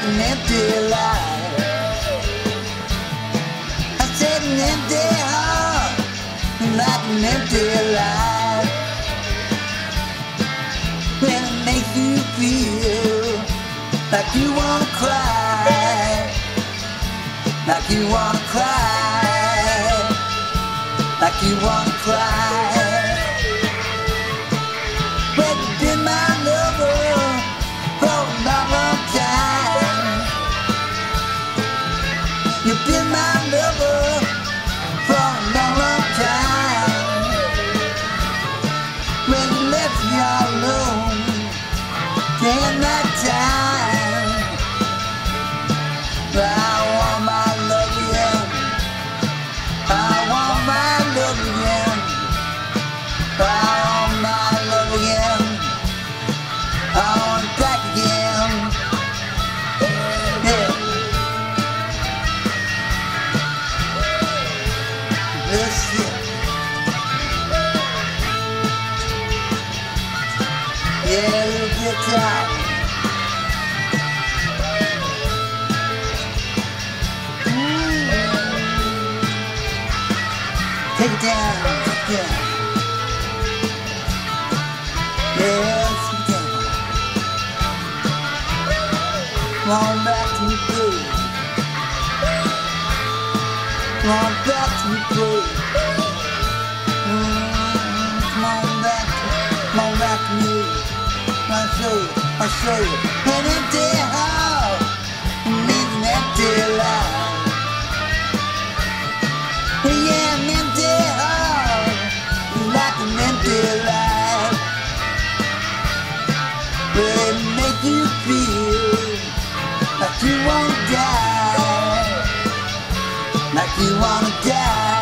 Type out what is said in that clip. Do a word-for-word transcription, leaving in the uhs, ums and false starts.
an empty life. I said an empty heart, like an empty life. When it makes you feel like you wanna cry, like you wanna cry, like you wanna cry. Well, you've been my lover for a long, long time. You've been my lover for a long, long time. When you left me all alone, day and night time. I want my love again. I want my love again. I want my love again. I want it back again. Yeah. Listen. Yeah, a little guitar. Take it down, take it down. Yes, take it down. Come on back to me, baby. Come on back to me, baby. Mm, come on back, come on back to me. I'll show you, I'll show you. An empty heart means an empty life. Yeah, an empty heart is like an empty life. Will it make you feel like you wanna die, like you wanna die?